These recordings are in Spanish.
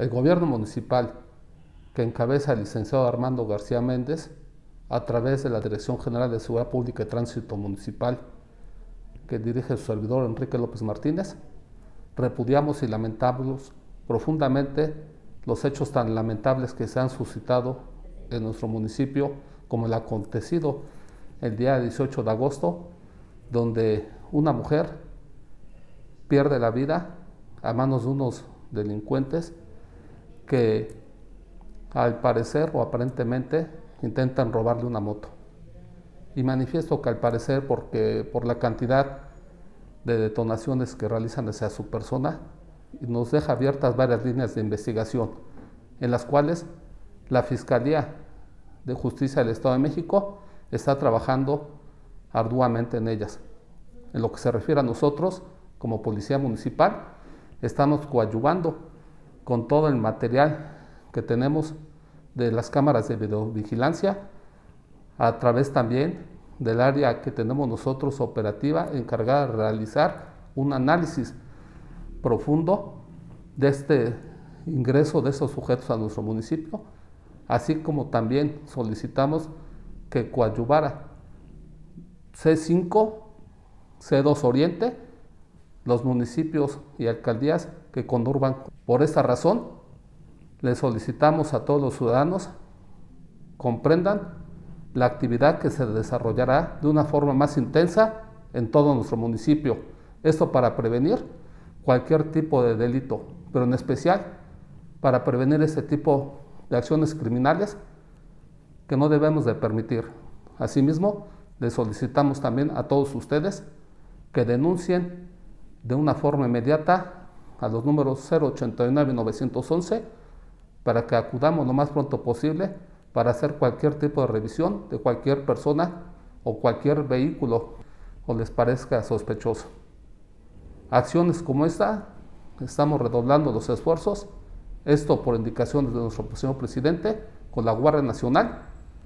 El gobierno municipal que encabeza el licenciado Armando García Méndez, a través de la Dirección General de Seguridad Pública y Tránsito Municipal, que dirige su servidor Enrique López Martínez, repudiamos y lamentamos profundamente los hechos tan lamentables que se han suscitado en nuestro municipio, como el acontecido el día 18 de agosto, donde una mujer pierde la vida a manos de unos delincuentes que al parecer o aparentemente intentan robarle una moto. Y manifiesto que al parecer porque por la cantidad de detonaciones que realizan hacia su persona, nos deja abiertas varias líneas de investigación en las cuales la Fiscalía de Justicia del Estado de México está trabajando arduamente en ellas. En lo que se refiere a nosotros, como Policía Municipal, estamos coadyuvando con todo el material que tenemos de las cámaras de videovigilancia, a través también del área que tenemos nosotros operativa encargada de realizar un análisis profundo de este ingreso de esos sujetos a nuestro municipio, así como también solicitamos que coadyuvara C5, C2 Oriente, los municipios y alcaldías que conurban. Por esta razón, le solicitamos a todos los ciudadanos comprendan la actividad que se desarrollará de una forma más intensa en todo nuestro municipio. Esto para prevenir cualquier tipo de delito, pero en especial para prevenir este tipo de acciones criminales que no debemos de permitir. Asimismo, les solicitamos también a todos ustedes que denuncien de una forma inmediata a los números 089 y 911 para que acudamos lo más pronto posible para hacer cualquier tipo de revisión de cualquier persona o cualquier vehículo o les parezca sospechoso. Acciones como esta, estamos redoblando los esfuerzos, esto por indicaciones de nuestro señor presidente, con la Guardia Nacional,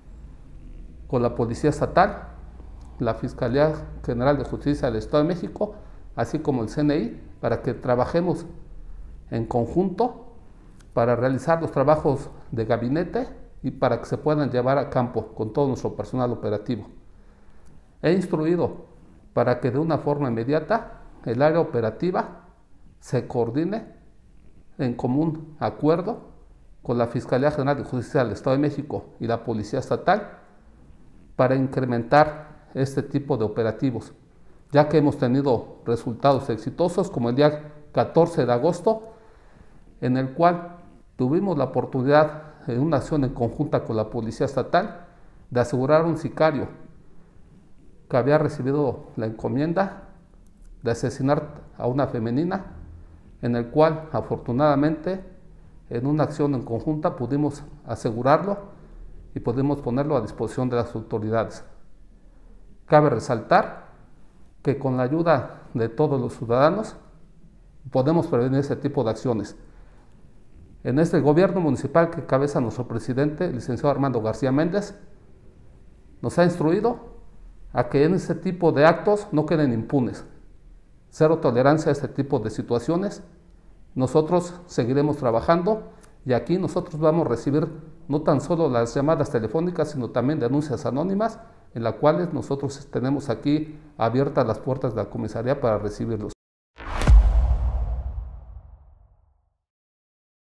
con la Policía Estatal, la Fiscalía General de Justicia del Estado de México, así como el CNI, para que trabajemos en conjunto para realizar los trabajos de gabinete y para que se puedan llevar a campo con todo nuestro personal operativo. He instruido para que de una forma inmediata el área operativa se coordine en común acuerdo con la Fiscalía General de Justicia del Estado de México y la Policía Estatal para incrementar este tipo de operativos, ya que hemos tenido resultados exitosos como el día 14 de agosto, en el cual tuvimos la oportunidad en una acción en conjunta con la Policía Estatal de asegurar a un sicario que había recibido la encomienda de asesinar a una femenina, en el cual afortunadamente en una acción en conjunta pudimos asegurarlo y pudimos ponerlo a disposición de las autoridades. Cabe resaltar que con la ayuda de todos los ciudadanos podemos prevenir ese tipo de acciones. En este gobierno municipal que encabeza nuestro presidente, el licenciado Armando García Méndez, nos ha instruido a que en este tipo de actos no queden impunes. Cero tolerancia a este tipo de situaciones. Nosotros seguiremos trabajando y aquí nosotros vamos a recibir no tan solo las llamadas telefónicas, sino también denuncias anónimas, en las cuales nosotros tenemos aquí abiertas las puertas de la comisaría para recibirlos.